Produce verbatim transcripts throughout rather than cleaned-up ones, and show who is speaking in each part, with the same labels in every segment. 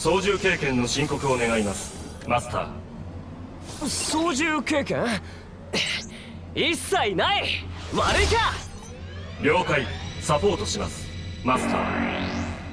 Speaker 1: 操縦経験の申告を願います、マスター。
Speaker 2: 操縦経験一切ない。悪いか。
Speaker 1: 了解、サポートします、マスター。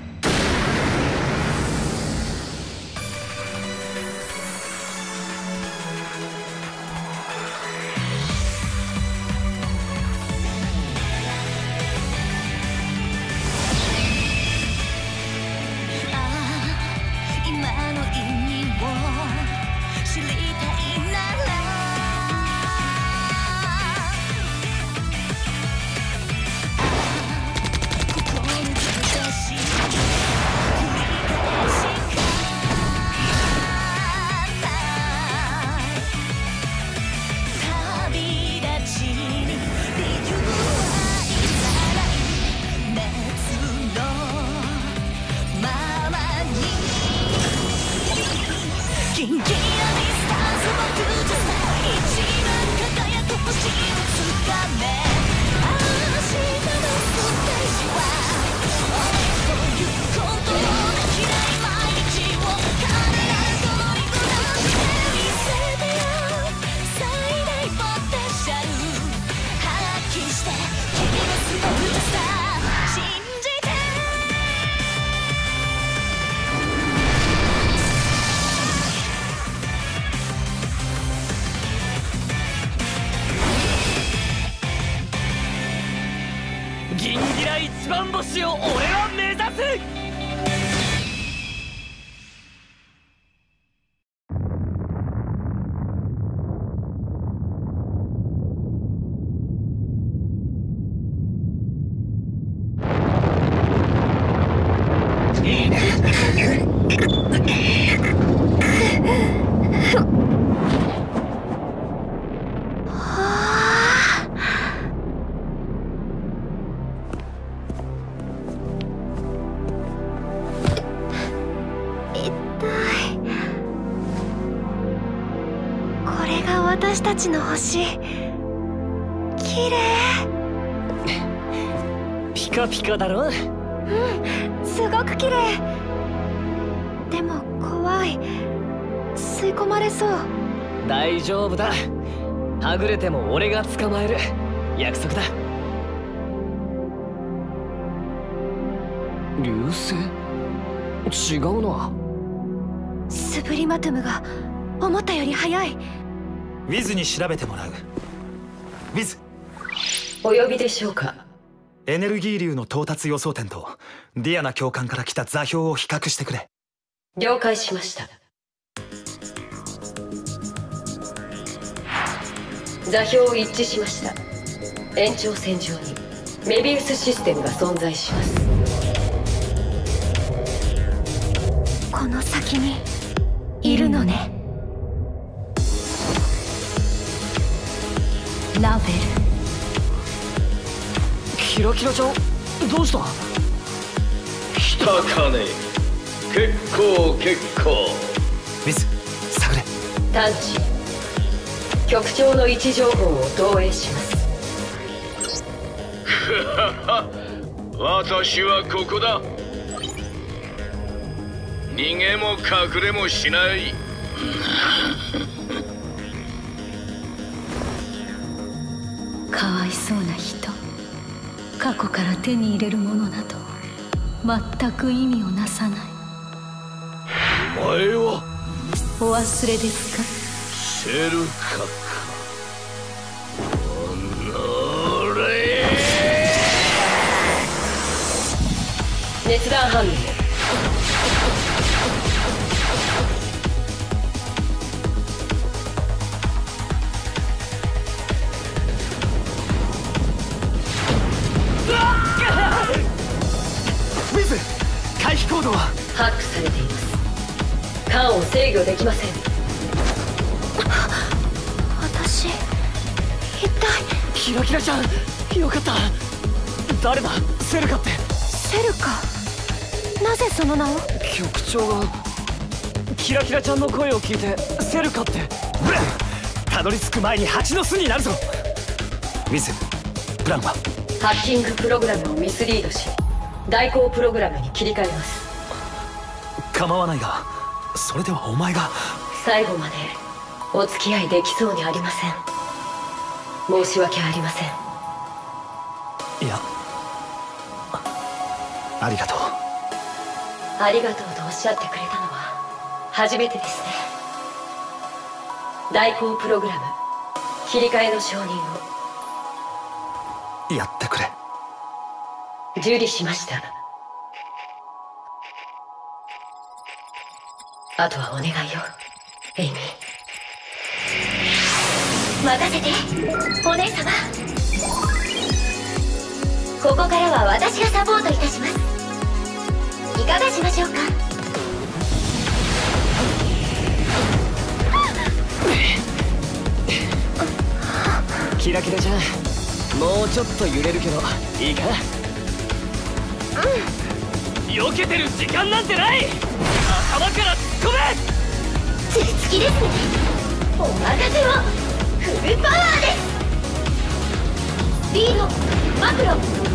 Speaker 2: ギンギラ一番星を俺は目指す。
Speaker 3: 私たちの星、綺麗。
Speaker 2: ピカピカだろ。
Speaker 3: うん、すごく綺麗。でも怖い。吸い込まれそう。
Speaker 2: 大丈夫だ。はぐれても俺が捕まえる。約束だ。流星？違うな。
Speaker 3: スプリマトゥムが思ったより早い。
Speaker 4: ウィズに調べてもらう。ウィズ、
Speaker 5: お呼びでしょうか。
Speaker 4: エネルギー流の到達予想点とディアナ教官から来た座標を比較してくれ。
Speaker 5: 了解しました。座標一致しました。延長線上にメビウスシステムが存在します。
Speaker 3: この先にいるのね。ラベル。
Speaker 2: キラキラちゃん、どうした？
Speaker 6: 来たかね。結構結構。
Speaker 4: ウィズ、探れ。
Speaker 5: 探知。局長の位置情報を投影します。
Speaker 6: 私はここだ。逃げも隠れもしない。
Speaker 7: かわいそうな人。過去から手に入れるものなど全く意味をなさない。
Speaker 6: お前は
Speaker 7: お忘れですか？
Speaker 6: シェルカか。おのれ。
Speaker 5: 熱弾反応。
Speaker 4: ウィズ、回避コードは
Speaker 5: ハックされています。缶を制御できません。
Speaker 3: 私一体。
Speaker 2: キラキラちゃん、よかった。誰だ？セルカって。
Speaker 3: セルカ？なぜその名を？
Speaker 2: 局長がキラキラちゃんの声を聞いてセルカって。
Speaker 4: ブラン、たどり着く前に蜂の巣になるぞ。ウィズ、プランは？
Speaker 5: ハッキングプログラムをミスリードし代行プログラムに切り替えます。
Speaker 4: 構わないが、それではお前が。
Speaker 5: 最後までお付き合いできそうにありません。申し訳ありません。
Speaker 4: いや、ありがとう。
Speaker 5: ありがとうとおっしゃってくれたのは初めてですね。代行プログラム切り替えの承認を
Speaker 4: やってくれ。
Speaker 5: 受理しました。あとはお願いよ、エイミー。任せて、お姉様。ここからは私がサポートいたします。いかがしましょうか。
Speaker 2: キラキラちゃん、もうちょっと揺れるけどいいか。うん、避けてる時間なんてない。頭から突っ込め。
Speaker 3: 頭突きですね。お任せを。フルパワーです。リードマクロ。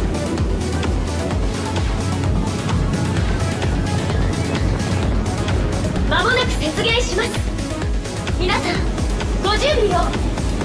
Speaker 3: 間もなく接舷します。皆さんご準備を。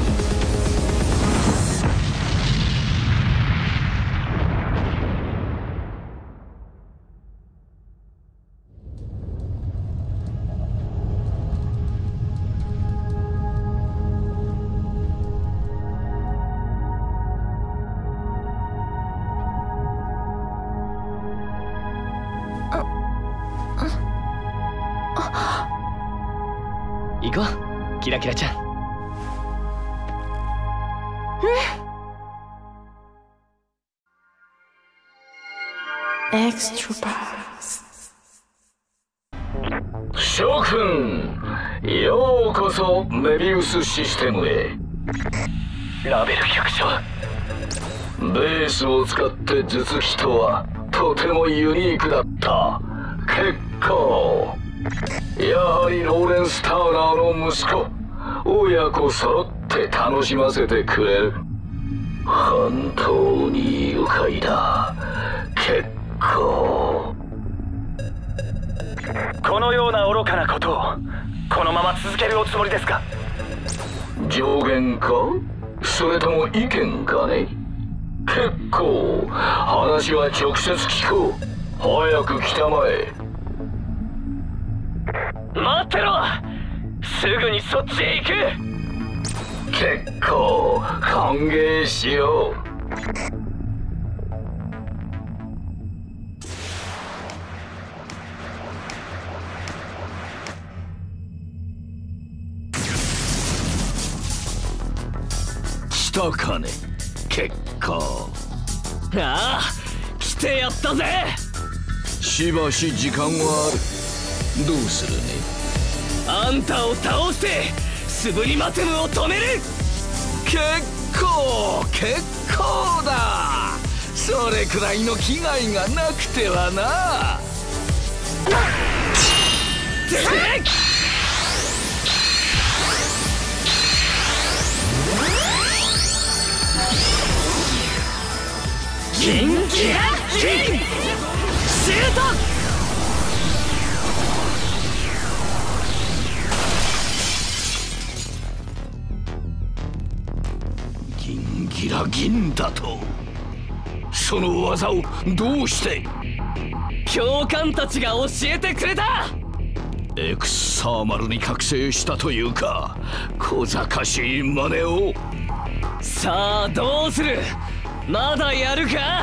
Speaker 2: 行こう、キラキラちゃん。
Speaker 8: エクストラパス。
Speaker 6: 諸君、ようこそメビウスシステムへ。ラベル局長、ベースを使って頭突きとはとてもユニークだった。結構。やはりローレンス・ターナーの息子、親子揃って楽しませてくれる。本当に愉快だ。結構。
Speaker 1: このような愚かなことをこのまま続けるおつもりですか。
Speaker 6: 上限か、それとも意見かね。結構。話は直接聞こう。早く来たまえ。
Speaker 2: 待ってろ、すぐにそっちへ行く。
Speaker 6: 結構歓迎しよう。来たかね。結構。
Speaker 2: ああ、来てやったぜ。
Speaker 6: しばし時間はある。どうするね。
Speaker 2: あんたを倒してスブリマテムを止める。
Speaker 6: 結構結構だ。それくらいの危害がなくてはな。
Speaker 2: キンキラキンシュート。
Speaker 6: ギラ銀だと。その技をどうして。
Speaker 2: 教官たちが教えてくれた。
Speaker 6: エクスサーマルに覚醒したというか、小賢しい真似を。
Speaker 2: さあどうする。まだやるか。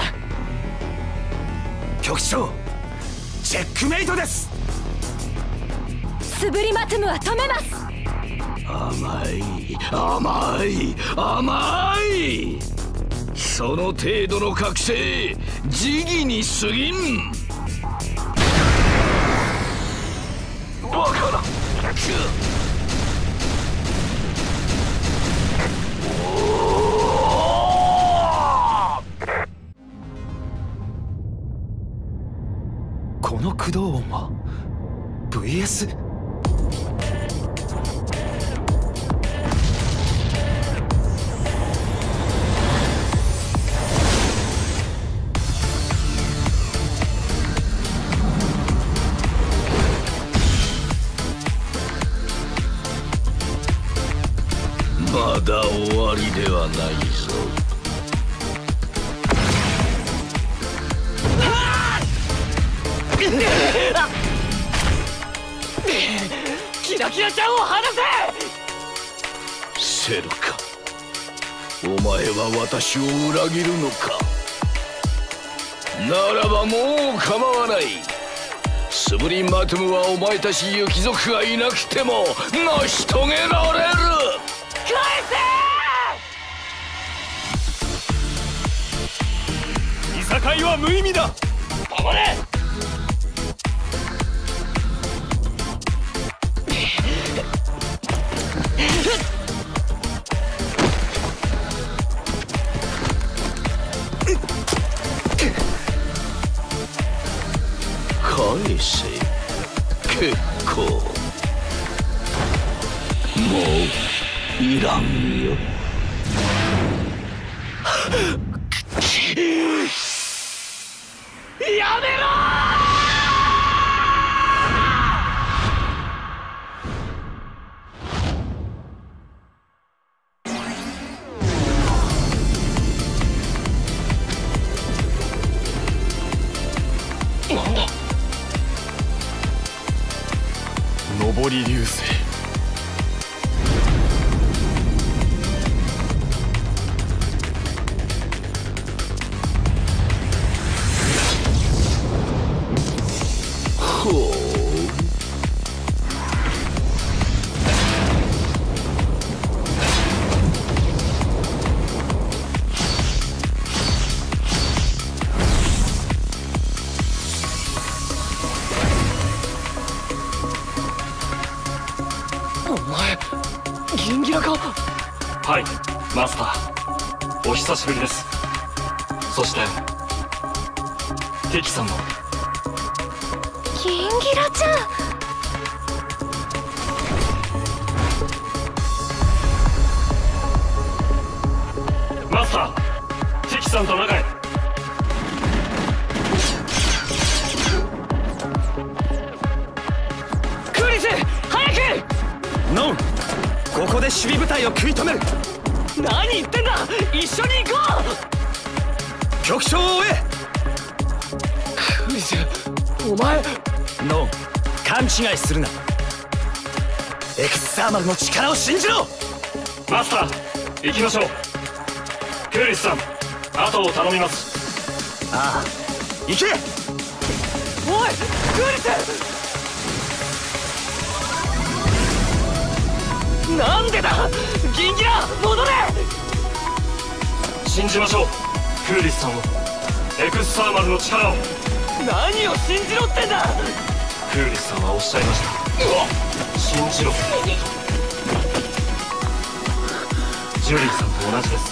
Speaker 4: 局長、チェックメイトです。
Speaker 3: スブリマトゥムは止めます。
Speaker 6: 甘い甘い甘い。その程度の覚醒時期に過ぎん。バカな。
Speaker 4: この駆動音は ブイエス？
Speaker 6: こはないぞ。
Speaker 2: キラキラちゃんを離
Speaker 6: せ！セルか、お前は私を裏切るのか。ならばもう構わない。スブリン・マトゥムはお前たち雪族がいなくても成し遂げられる。
Speaker 2: 返せ！いさかいは無意味だ。黙れ！
Speaker 6: 返せ。結構もういらんよ。
Speaker 2: やめろ！なんだ？上り流星。
Speaker 6: ほう。
Speaker 2: お前、ギンギラか？
Speaker 1: はい、マスター。お久しぶりです。そしてテキさんも。
Speaker 3: ギンギラちゃん。
Speaker 1: マスター、テキさんと中へ。
Speaker 2: クリス、早く！
Speaker 4: ノン、ここで守備部隊を食い止める。
Speaker 2: 何言ってんだ！一緒に行こう！
Speaker 4: 局長を追え。
Speaker 2: クリス、お前。
Speaker 4: ノン、勘違いするな。エクスサーマルの力を信じろ。
Speaker 1: マスター、行きましょう。クーリスさん、後を頼みます。
Speaker 4: ああ、行け。
Speaker 2: おい、クーリス！なんでだ！ギンギラ、戻れ！
Speaker 1: 信じましょう、クーリスさんを。エクスサーマルの力を。
Speaker 2: 何を信じろってんだ！
Speaker 1: クーリスさんはおっしゃいました。信じろ。ジュリーさんと同じです。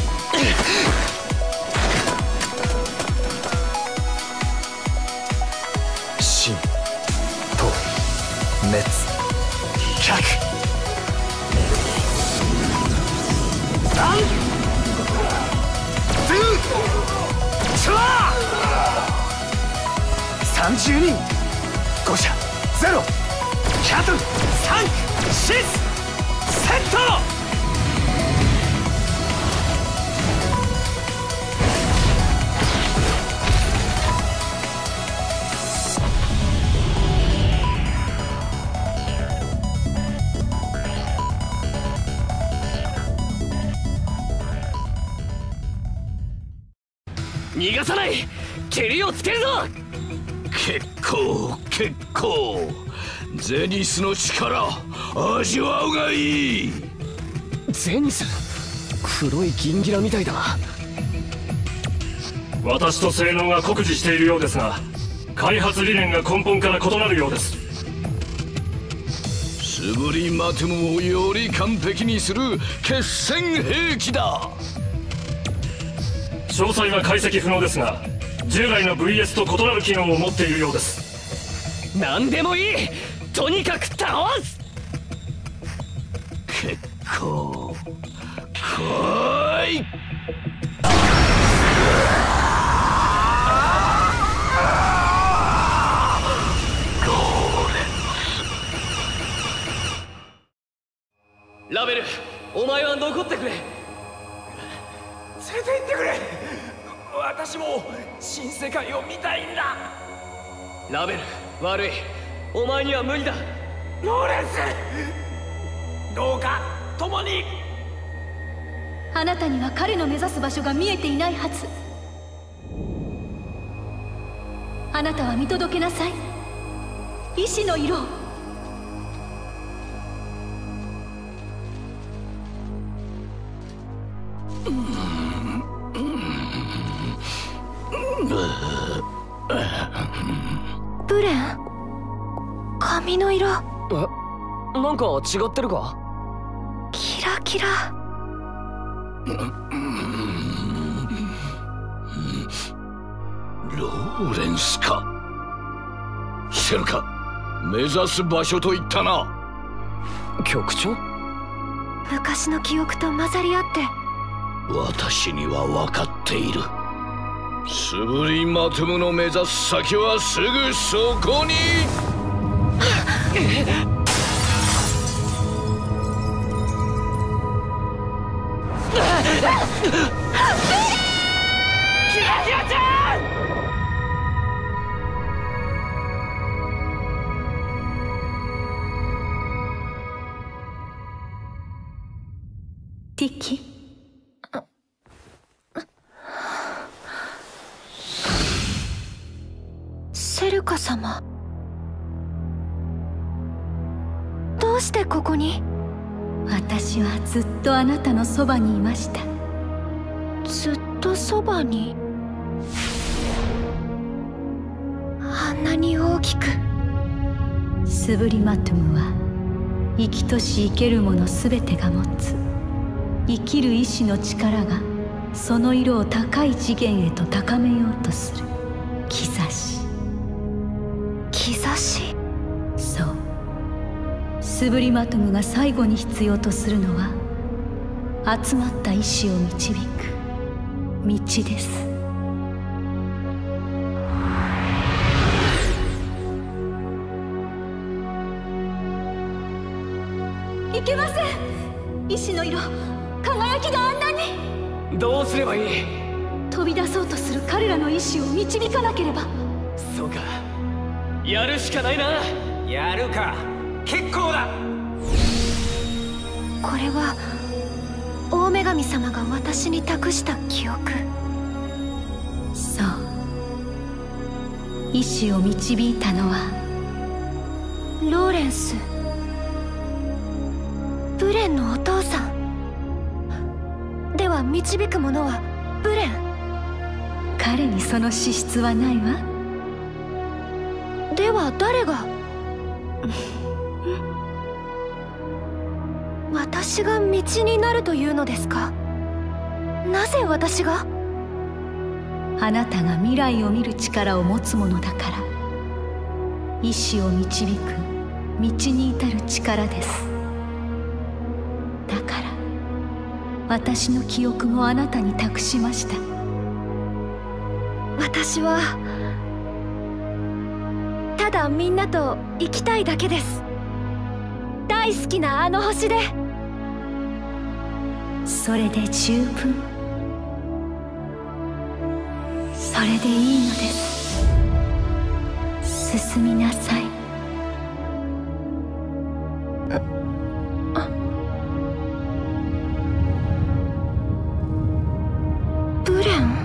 Speaker 4: 心と滅却。三三十人、五者ゼロ、キャトル三シスセット。
Speaker 2: 逃がさない！蹴りをつけるぞ！
Speaker 6: 結構結構、ゼニスの力味わうがいい。
Speaker 2: ゼニス、黒いギンギラみたいだ。
Speaker 1: 私と性能が酷似しているようですが、開発理念が根本から異なるようです。
Speaker 6: スブリマトゥムをより完璧にする決戦兵器だ。
Speaker 1: 詳細は解析不能ですが、従来の ブイエス と異なる機能を持っているようです。
Speaker 2: 何でもいい！とにかく倒す！
Speaker 6: 結構来い！
Speaker 2: ラベル、お前は残ってくれ。
Speaker 4: 私も新世界を見たいんだ。
Speaker 2: ラベル、悪い。お前には無理だ。
Speaker 4: ローレンス、どうか共に。
Speaker 7: あなたには彼の目指す場所が見えていないはず。あなたは見届けなさい、意志の色を。
Speaker 8: ブレン、髪の色。
Speaker 2: え、なんか違ってるか？
Speaker 8: キラキラ。
Speaker 6: ローレンスか。シェルか、目指す場所と言ったな。
Speaker 2: 局長？
Speaker 8: 昔の記憶と混ざり合って。
Speaker 6: 私には分かっている。スブリマトムの目指す先はすぐそこに。
Speaker 4: キラキラちゃん！
Speaker 7: ティキ。
Speaker 8: セルカ様、どうしてここに？
Speaker 7: 私はずっとあなたのそばにいました。
Speaker 8: ずっとそばに？あんなに大きく。
Speaker 7: スブリマトムは生きとし生けるもの全てが持つ生きる意志の力が、その色を高い次元へと高めようとする兆し。
Speaker 8: 兆し？
Speaker 7: そう。スブリマトムが最後に必要とするのは、集まった意志を導く道です。いけません。意志の色、輝きがあんなに。
Speaker 2: どうすればいい？
Speaker 7: 飛び出そうとする彼らの意志を導かなければ。
Speaker 2: そうか、やるしかないな。
Speaker 4: やるか。結構だ。
Speaker 8: これは大女神様が私に託した記憶。
Speaker 7: そう。意志を導いたのは
Speaker 8: ローレンス、ブレンのお父さん。では導く者はブレン？
Speaker 7: 彼にその資質はないわ。
Speaker 8: では誰が？私が道になるというのですか？なぜ私が？
Speaker 7: あなたが未来を見る力を持つものだから。意志を導く道に至る力です。だから私の記憶もあなたに託しました。
Speaker 8: 私はただみんなと生きたいだけです。大好きなあの星で。
Speaker 7: それで十分。それでいいのです。進みなさい。
Speaker 8: ブレン？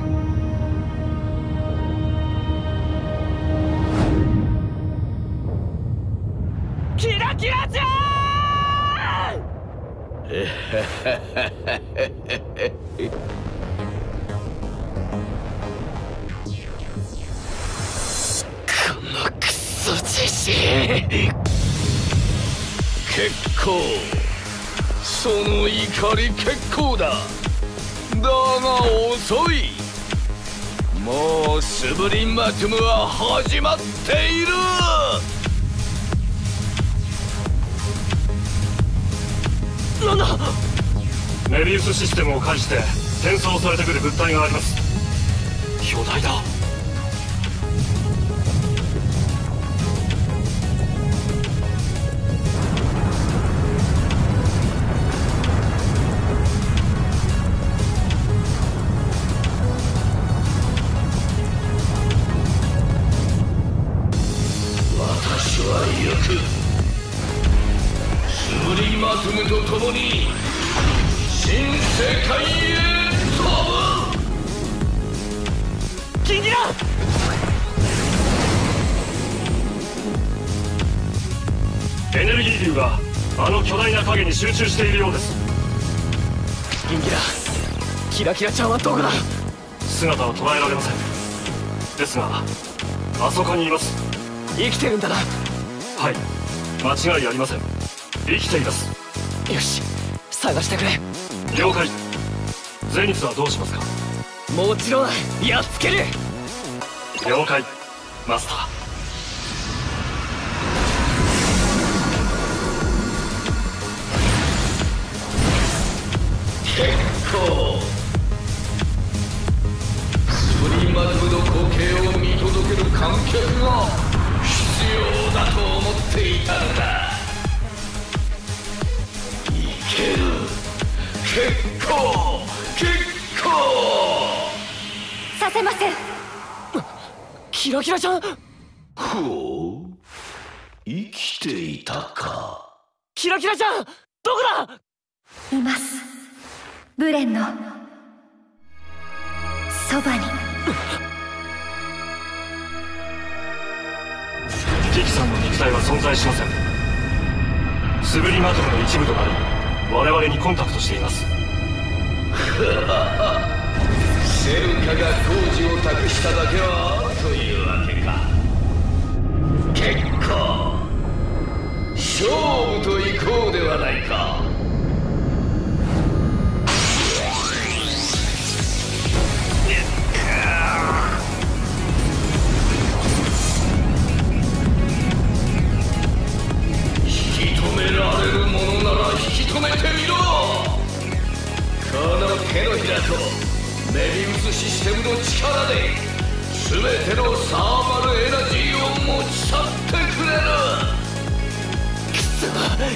Speaker 4: キラキラちゃん！
Speaker 6: このクソ自信。結構、その怒り結構だ。だが遅い。もうスブリマトムは始まっている。
Speaker 1: なんだ？メビウスシステムを介して転送されてくる物体があります。巨大だ。 エネルギー流があの巨大な影に集中しているようです。
Speaker 2: ギンギラ、キラキラちゃんはどこだ？
Speaker 1: 姿は捉えられません。ですがあそこにいます。
Speaker 2: 生きてるんだな。
Speaker 1: はい、間違いありません。生きています。
Speaker 2: よし、探してくれ。
Speaker 1: 了解。ゼニスはどうしますか？
Speaker 2: もちろんやっつける。
Speaker 1: 了解マスター。
Speaker 6: 結構スプリンマズムの光景を見届ける観客が必要だと思っていたのだ。いける。結構結構
Speaker 8: させません。
Speaker 2: キラキラちゃん。
Speaker 6: ほう、生きていたか。
Speaker 2: キラキラちゃんどこだ？
Speaker 8: います、ブレンのそばに。
Speaker 1: キキさんの肉体は存在しません。スブリマトムの一部となり我々にコンタクトしています。
Speaker 6: セルカが工事を託しただけはというわけか。結構勝負といこうではないか。引き止められるものなら引き止めてみろ。この手のひらとメビウスシステムの力で全てのサーマルエナジーを持ち去ってくれる。
Speaker 2: くそ。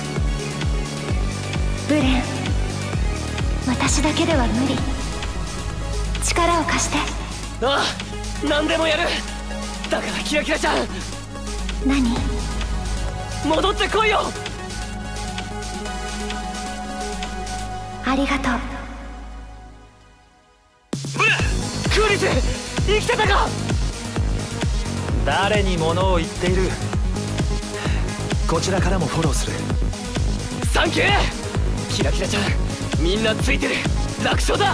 Speaker 8: ブレン、私だけでは無理。力を貸して。
Speaker 2: ああ、何でもやる。だからキラキラちゃん。
Speaker 8: 何？
Speaker 2: 戻ってこいよ。
Speaker 8: ありがとう。
Speaker 2: クーリス、生きてたか？
Speaker 4: 誰に物を言っている。こちらからもフォローする。
Speaker 2: サンキュー。キラキラちゃん、みんなついてる。楽勝だ。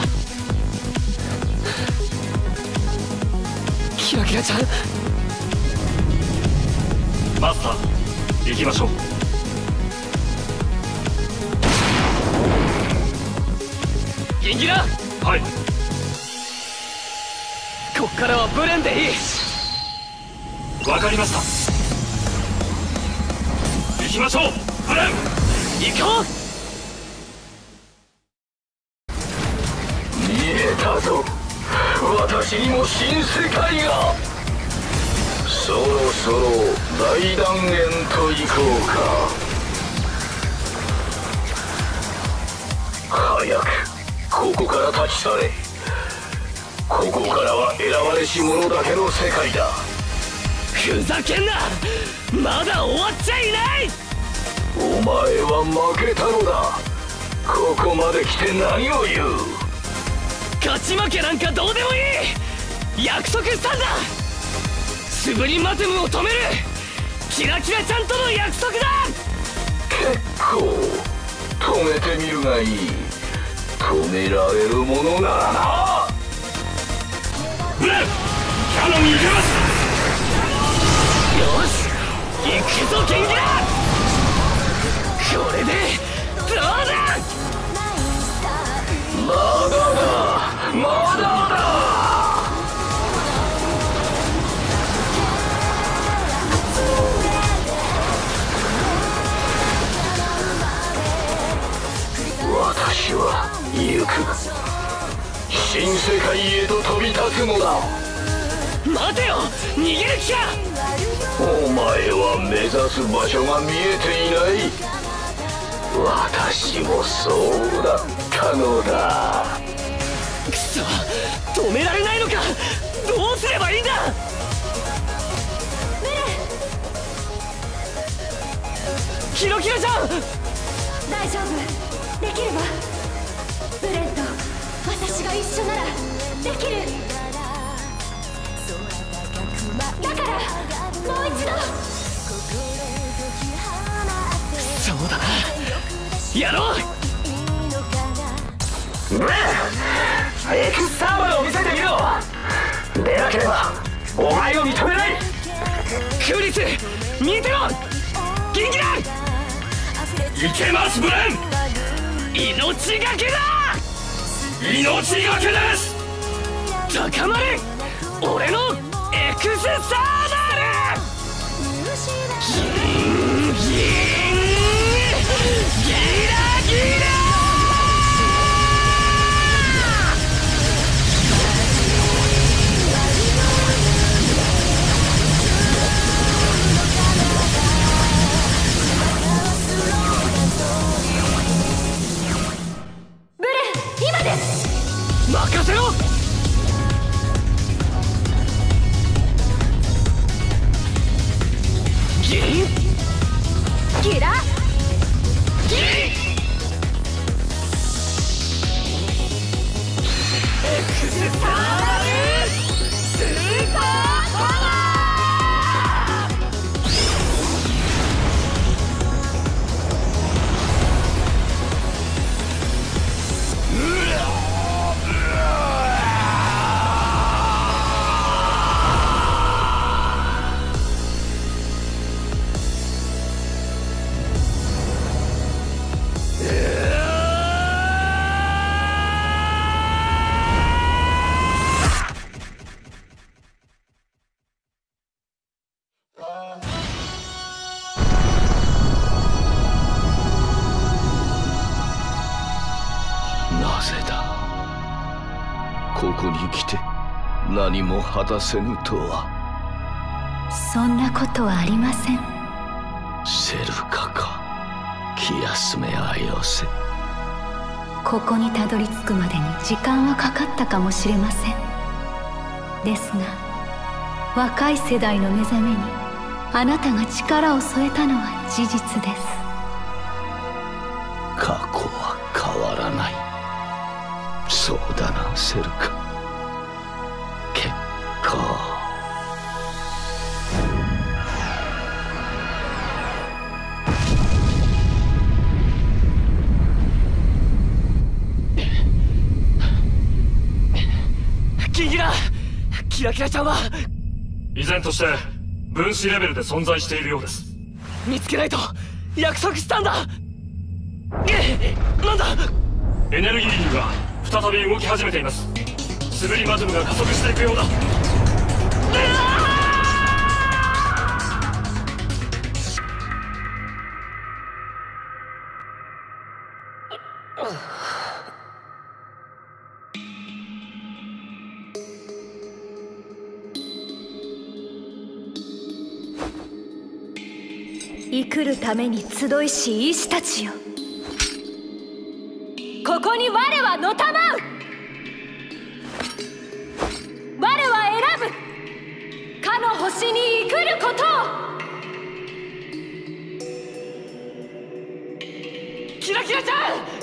Speaker 2: キラキラちゃん。
Speaker 1: マスター、行きましょう。
Speaker 2: ギンギラ。
Speaker 1: はい。
Speaker 2: こっからはブレンでいい。
Speaker 1: わかりました。行きましょうブレン。
Speaker 2: 行こう。
Speaker 6: 見えたぞ。私にも新世界が。そろそろ大断言といこうか。早くここから立ち去れ。ここからは選ばれし者だけの世界だ。
Speaker 2: ふざけんな。まだ終わっちゃいない。
Speaker 6: お前は負けたのだ。ここまで来て何を言う。
Speaker 2: 勝ち負けなんかどうでもいい。約束したんだ。スブリマテムを止める。キラキラちゃんとの約束だ。
Speaker 6: 結構止めてみるがいい。止められるものならな。
Speaker 1: ブレン、キャノンに入れます。
Speaker 2: よし、行くぞゲンギラ。これでどうだ。
Speaker 6: まだだ、まだだ。私は行く。新世界へと飛び立つのだ。
Speaker 2: 待てよ、逃げる気か。
Speaker 6: お前は目指す場所が見えていない。私もそうだったのだ。
Speaker 2: くそ、止められないのか。どうすればいいんだ。キラキラちゃん。
Speaker 8: 大丈夫、できるわ。ブレンと私が一緒ならできる。
Speaker 3: う一度。
Speaker 2: そうだな、やろう。
Speaker 4: エクスターマルを見せてみろ。でなければお前を認めない。
Speaker 2: クリス、見てろ。ギンギラン、
Speaker 1: いけますブレン。
Speaker 2: 命がけだ。
Speaker 1: 命がけです。
Speaker 2: 高まれ、俺のエクスターマル。ギンギンギラギラ。任せろ。ギンギラギンエクスターマルスーパーパワー。
Speaker 6: ここに来て何も果たせぬとは。
Speaker 7: そんなことはありません。
Speaker 6: セルカか、気休めあよせ。
Speaker 7: ここにたどり着くまでに時間はかかったかもしれません。ですが若い世代の目覚めにあなたが力を添えたのは事実です。
Speaker 6: 過去は変わらない。そうだなセルカ。結果
Speaker 2: ギンギラ、キラキラちゃんは
Speaker 1: 依然として分子レベルで存在しているようです。
Speaker 2: 見つけないと。約束したんだ。なんだ。
Speaker 1: エネルギーリングが再び動き始めています。スブリマズムが加速していくようだ。
Speaker 8: 生くるために集いし医師たちよ、ここに我はのたまう。我は選ぶかの星に生くることを。
Speaker 2: キラキラちゃ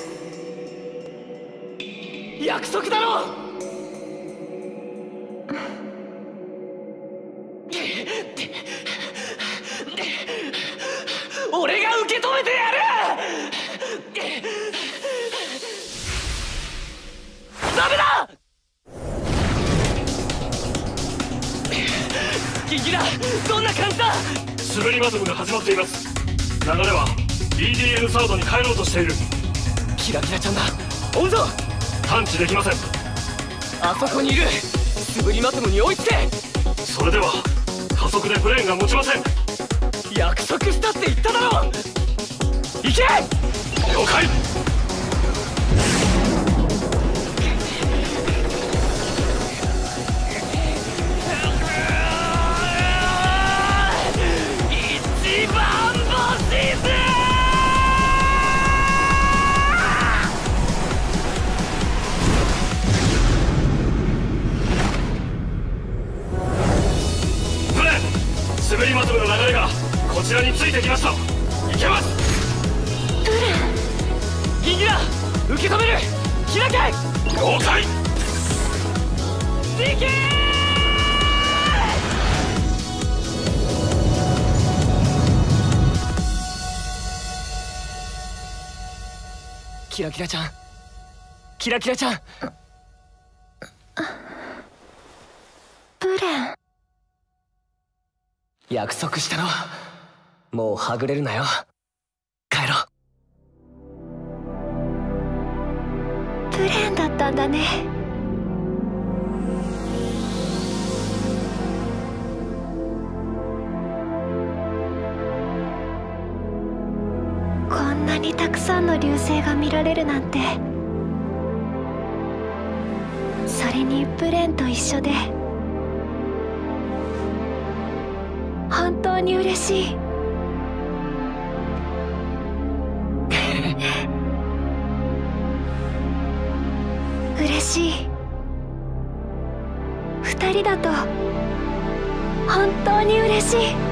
Speaker 2: ん、約束だろ。俺が受け止めてやる。ダメだ。ギギラ、どんな感じだ。
Speaker 1: スブリマズムが始まっています。流れは イーディーエヌ サードに帰ろうとしている。
Speaker 2: キラキラちゃんだ。追うぞ。
Speaker 1: 探知できません。
Speaker 2: あそこにいる。スブリマズムに追いつけ。
Speaker 1: それでは加速でブレーンが持ちません。
Speaker 2: 約束したって言っただろ。行け。
Speaker 1: 了解。
Speaker 2: 一番星図。
Speaker 1: ブレン、スブリマズムの流れがこちらについてきました。いけます。
Speaker 2: ブレン、ギンギラ、受け止める。開け。
Speaker 1: 了解。
Speaker 2: 行けー。 キラキラちゃん、キラキラちゃん。
Speaker 8: ブレン、
Speaker 2: 約束したろ。もうはぐれるなよ。帰ろう。
Speaker 8: ブレンだったんだね。こんなにたくさんの流星が見られるなんて。それにブレンと一緒で本当に嬉しい。嬉しい。二人だと本当に嬉しい。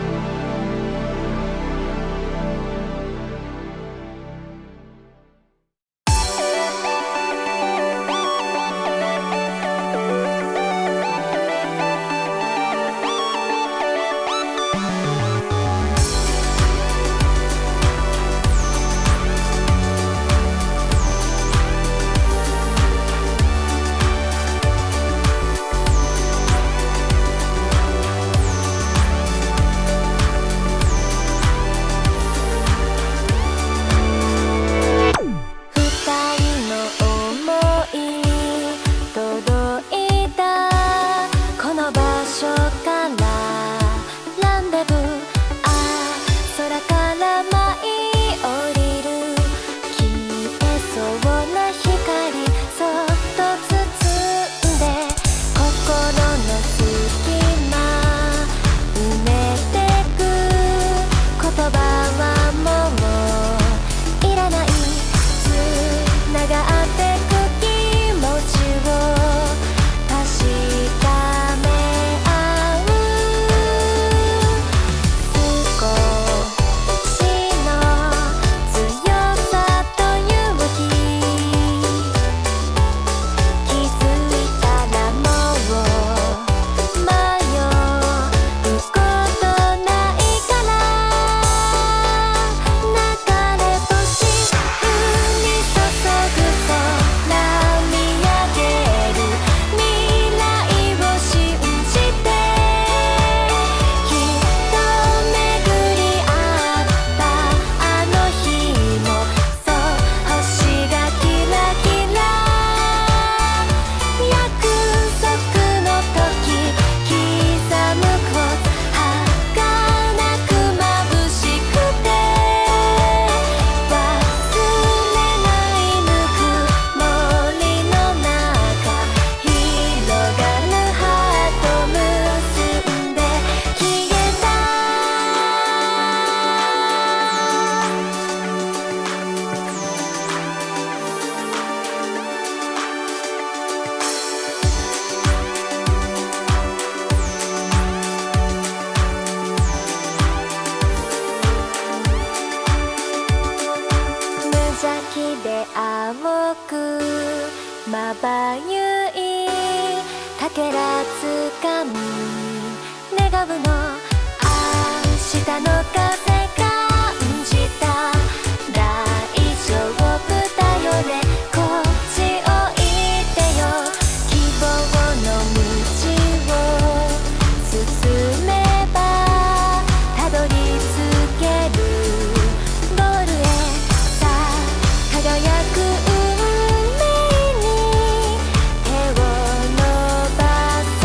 Speaker 8: まばゆいかけらつかみ願うの明日の風感じた大丈夫だよねこっちおいでよ希望の道を進めばたどり着けるゴールへさあ輝く運命に手を伸ばす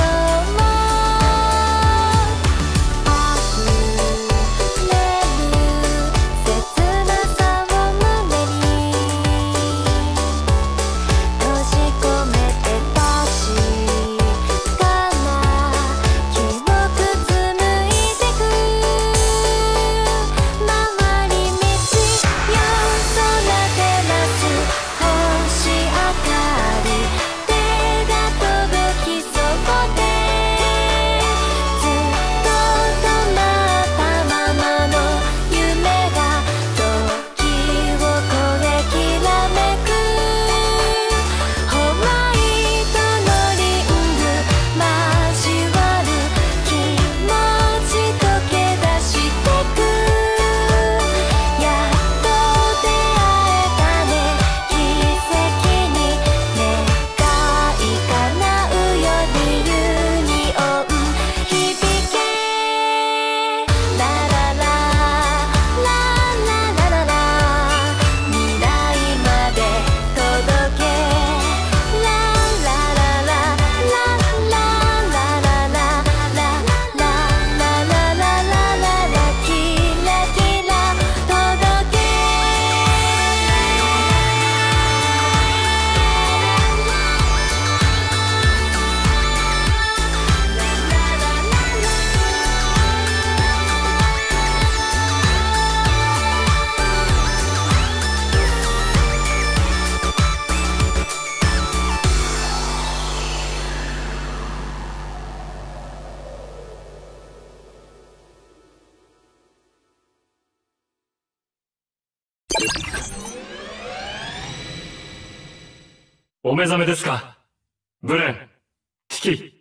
Speaker 1: お目覚めですか、ブレン、ティキ。